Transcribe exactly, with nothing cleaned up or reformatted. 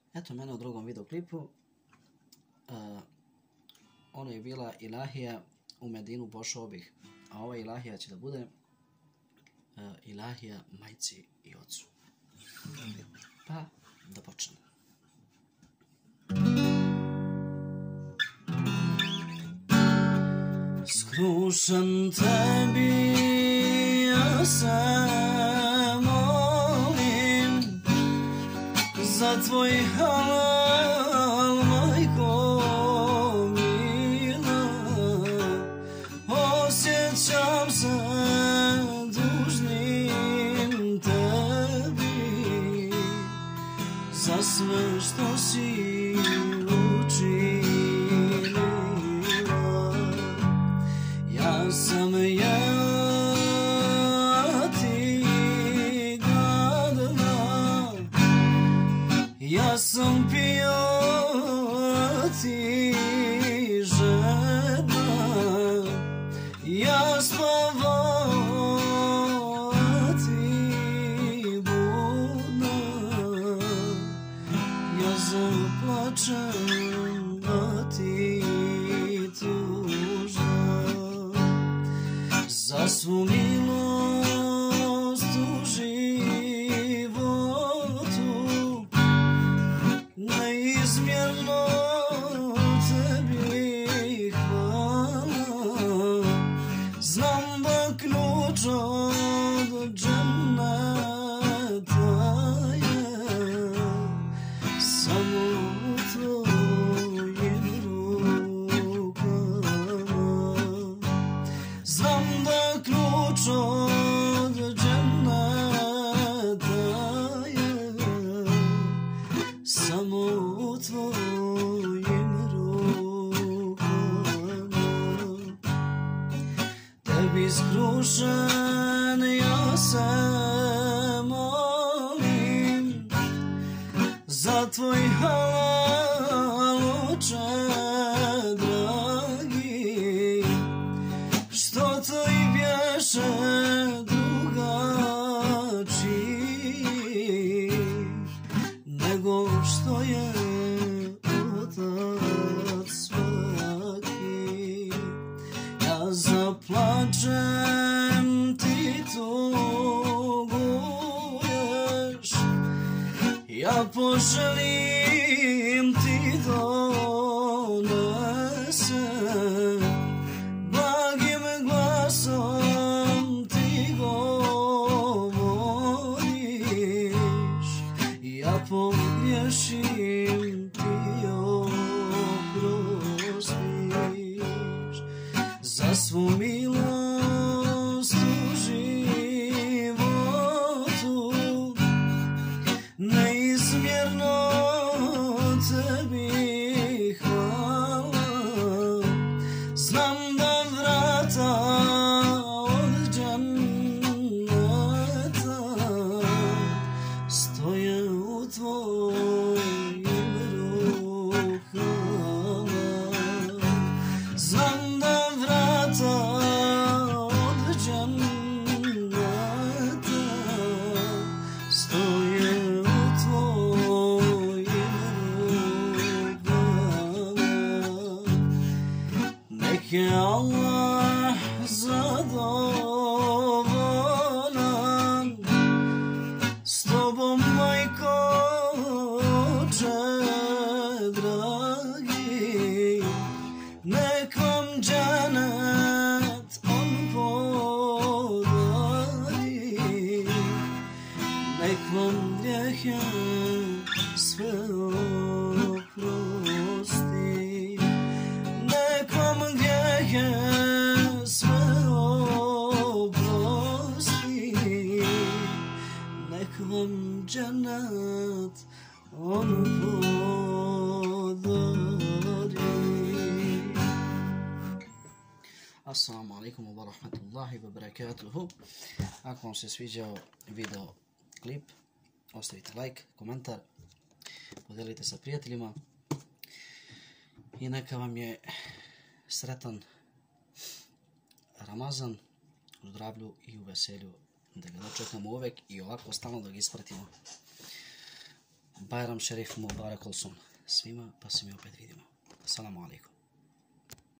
Eto mene u drugom videoklipu. Uh, ono je bila illahija u Medinu pošao bih, a ova illahija će da bude uh, illahija majci i ocu. Pa da počnemo. Skrušen tebi ja se molim za tvoj halal, majko mila. Osjećam se dužnim tebi za sve što si učinila. Ja sam jeo, ti gladna, ja sam pio, ti žedna, ja spavao, ti budna, ja zaplačem, a ti tužna. Za svu milost u životu neizmjerno tebi hvala. Znam da ključ od dženeta je samo u tvojim rukama. Znam da ključ od dženeta je samo u tvojim rukama. Tebi skrušen ja se molim za tvoj halal, oče dragi, što to i bješe drugačiji nego što je otac svaki. Ja zaplačem, ti tuguješ, ja poželim, ti donesem. Blagim glasom ti govoriš, ja pogriješim, ti oprostiš. Za svu milost u životu neizmjerno tebi hvala. Znam da vrata od dženeta stoje u tvojim rukama. Znam da vrata od dženeta stoje u tvojim rukama. Nek je Allah zadovoljan s tobom, majko, oče dragi. Nek vam dženet on podari, nek vam grijehe sve oprosti. Nek vam grijehe sve oprosti, nek vam dženet on podari. Assalamu alaikum wa rahmatullahi wa barakatuhu. Ako vam se sviđao video klip, ostavite like, komentar, podelite sa prijateljima i neka vam je sretan Ramazan u zdravlju i u veselju, da ga dočekamo uvek i ovako stalno da ga ispratimo. Bajram šerif mubarak olsun svima, pa se mi opet vidimo. Assalamu alaikum.